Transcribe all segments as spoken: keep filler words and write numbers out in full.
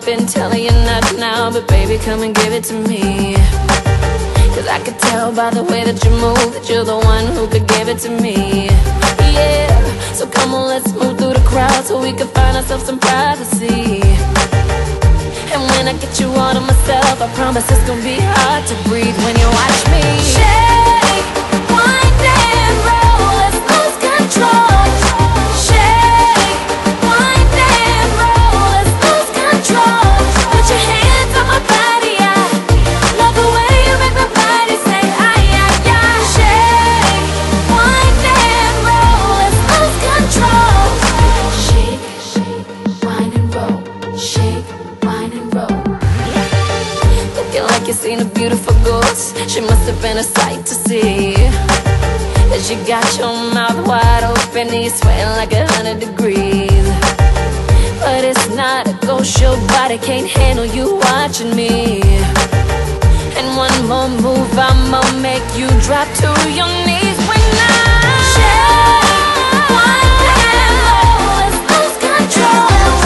been telling you not now, but baby, come and give it to me. Cause I could tell by the way that you move that you're the one who could give it to me. Yeah, so come on, let's move through the crowd so we can find ourselves some privacy. And when I get you all to myself, I promise it's gonna be hard to breathe when you watch me shake, wind and roll, let's lose control. Shake, wind and roll, let's lose control. Put your hands on my body, I love the way you make my body say ay, ay, ay. Shake, wind and roll, let's lose control. Shake, shake, wind and roll. Shake, wind and roll. Looking like you seen a beautiful ghost. She must have been a sight to see. Cause you got your mouth wide open and you're sweating like a hundred degrees. But it's not a ghost, your body can't handle you watching me. And one more move, I'ma make you drop to your knees when I shake, wind and roll, let's lose control.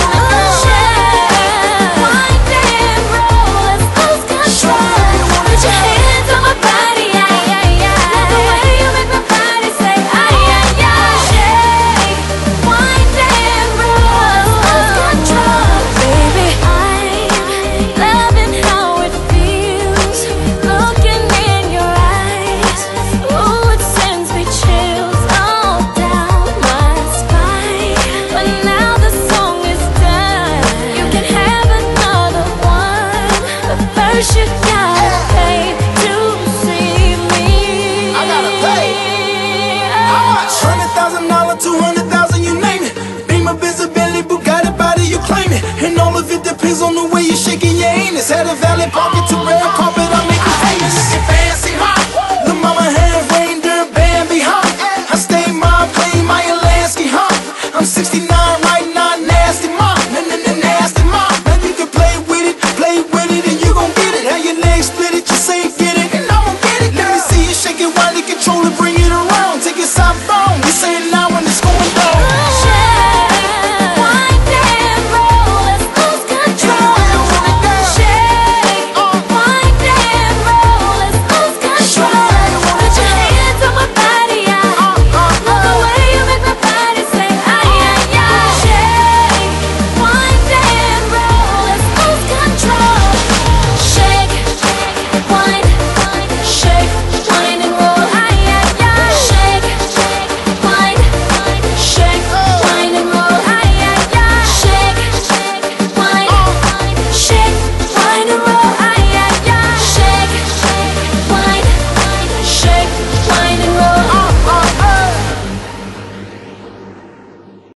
Shake, wind and roll, let's lose control. Put your hands on my body, ay, ay, ay. Love the way you make my body say ay, ay, ay. Shake, wind and roll, let's lose control. Baby, I'm loving how it feels, looking in your eyes. Ooh, it sends me chills all down my spine. But now the song is done, you can have another one, but first you gotta pay to see me. I gotta pay. Hundred thousand dollar, two hundred thousand, you name it. Beamer, Bentley, Bugatti, body you claim it, and all of it depends on the way you shaking your anus. Had a valet park it to red carpet.